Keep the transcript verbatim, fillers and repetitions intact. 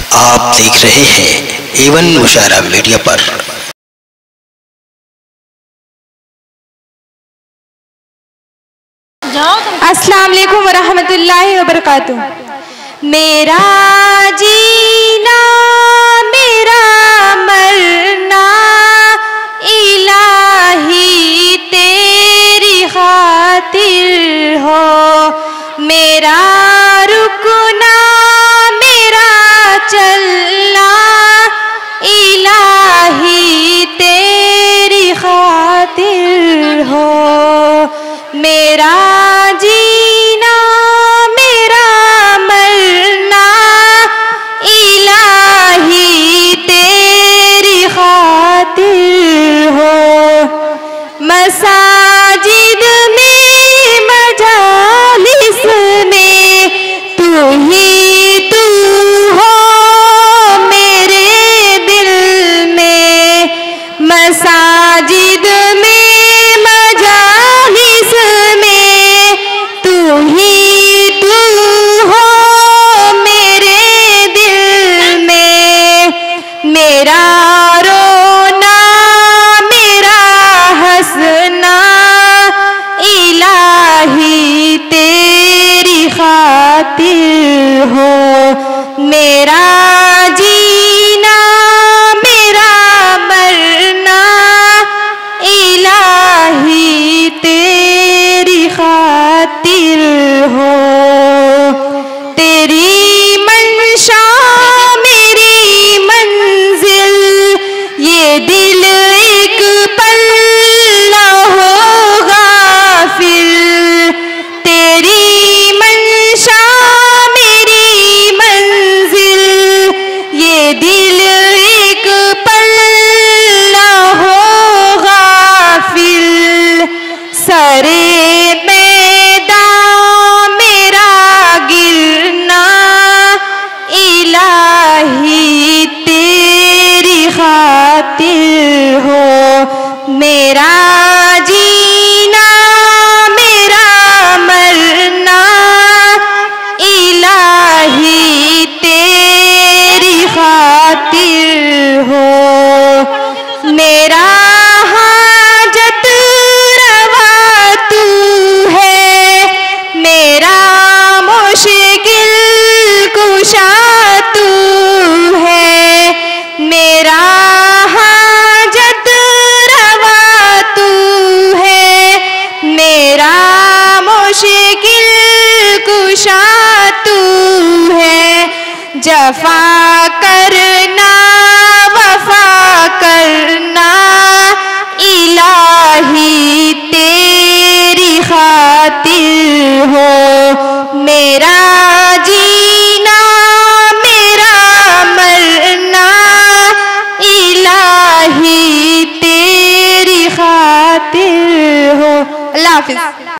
आप देख रहे हैं एवन मुशायरा मीडिया पर। अस्सलाम वालेकुम वरहमतुल्लाहि वबरकातुह। मेरा जीना मेरा मरना इलाही तेरी खातिर हो, मेरा रुकना मेरा चलना इलाही तेरी खातिर हो, मेरा जीना मेरा मरना इलाही तेरी खातिर हो। मसाजिद में मजालिस में तू ही तू हो, मेरे दिल में मसाजिद में मजालिस में तू ही तू हो, मेरे दिल में मेरा रोना मेरा हंसना इलाही तेरी खातिर हो, मेरा जीना मेरा मरना इलाही तेरी खातिर हो। तेरी मंशा मेरी मंजिल, ये दिल एक पल न होगा फिर। तेरी मंशा मेरी मंजिल, ये दिल एक पल न होगा फिर। सरे मैदान मेरा गिरना इलाही तेरी खातिर हो, मेरा जीना मेरा मरना इलाही तेरी खातिर हो। मेरा हाजत रवा तू है, मेरा मुश्किल कुशा तू है, मेरा हाजत रवा तू है, मेरा मुश्किल कुशा तू है। जफा करना वफा करना इलाही तेरी खातिर हो, मेरा जीना मेरा मरना इलाही तेरी खातिर हो। अल्लाह हाफिज।